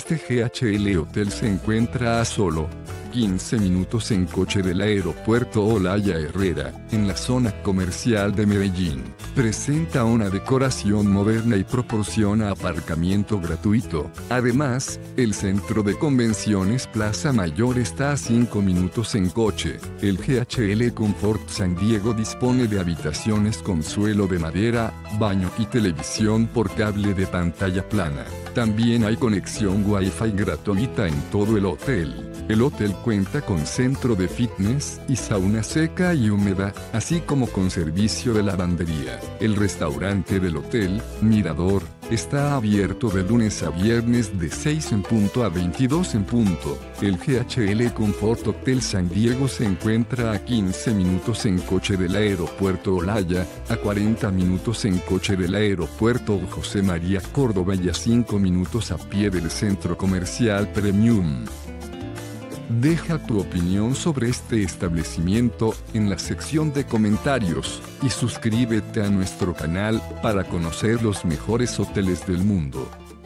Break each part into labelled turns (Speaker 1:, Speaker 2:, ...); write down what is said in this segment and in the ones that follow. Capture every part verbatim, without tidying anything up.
Speaker 1: Este G H L Hotel se encuentra a solo quince minutos en coche del aeropuerto Olaya Herrera, en la zona comercial de Medellín. Presenta una decoración moderna y proporciona aparcamiento gratuito. Además, el centro de convenciones Plaza Mayor está a cinco minutos en coche. El G H L Comfort San Diego dispone de habitaciones con suelo de madera, baño y televisión por cable de pantalla plana. También hay conexión Wi-Fi gratuita en todo el hotel. El hotel cuenta con centro de fitness y sauna seca y húmeda, así como con servicio de lavandería. El restaurante del hotel, Mirador, está abierto de lunes a viernes de seis en punto a veintidós en punto. El G H L Comfort Hotel San Diego se encuentra a quince minutos en coche del aeropuerto Olaya, a cuarenta minutos en coche del aeropuerto José María Córdoba y a cinco minutos a pie del centro comercial Premium. Deja tu opinión sobre este establecimiento en la sección de comentarios y suscríbete a nuestro canal para conocer los mejores hoteles del mundo.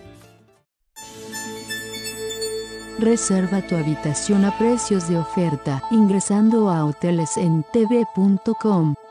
Speaker 2: Reserva tu habitación a precios de oferta ingresando a hoteles en t v punto com.